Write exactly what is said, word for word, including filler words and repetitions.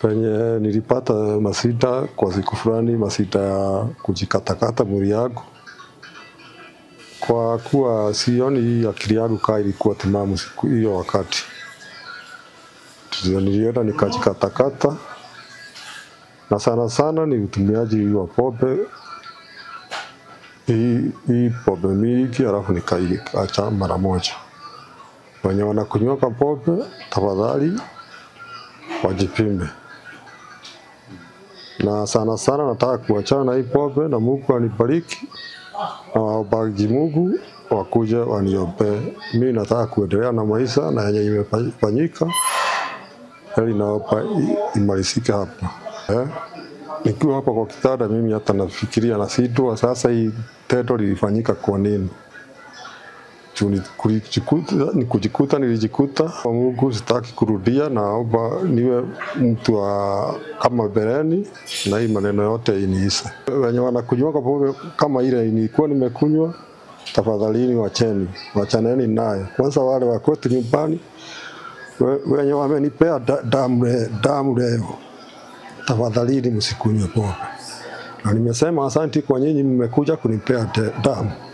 Penye nilipata masita kwa siku fulani, masita ya kujikatakata mwili yangu. Kwa kuwa sioni akili yangu kaa ilikuwa timamu siku hiyo wakati. Nilienda nikajikatakata, na sana sana ni utumiaji wa pombe. Hii, hii pombe mingi alafu nikaiacha mara moja. Wenye wanakunywa pombe tafadhali wajipime. Na sana sana nataka kuachana na hii pombe, na Mungu anibariki. Na wabariki Mungu wakuje waniombee. Mimi nataka kuendelea na maisha na yenye imefanyika. Heri naomba imalizike hapa. Eh? Nikiwa hapa kwa kitanda mimi hata nafikiria na sijui sasa hii tendo lilifanyika kwa nini. Kujikuta, ni kujikuta nilijikuta. Kwa Mungu sitaki kurudia, naomba niwe mtu wa kama bereni na hii maneno yote iniishe. Wenye wanakunywa pombe kama ile nilikuwa nimekunywa, tafadhalini wacheni, wachaneni naye. Kwanza wale wa kwetu nyumbani wenye wamenipea damu damu leo, tafadhalini msikunywe pombe. Na nimesema asante kwa nyinyi mmekuja kunipea damu.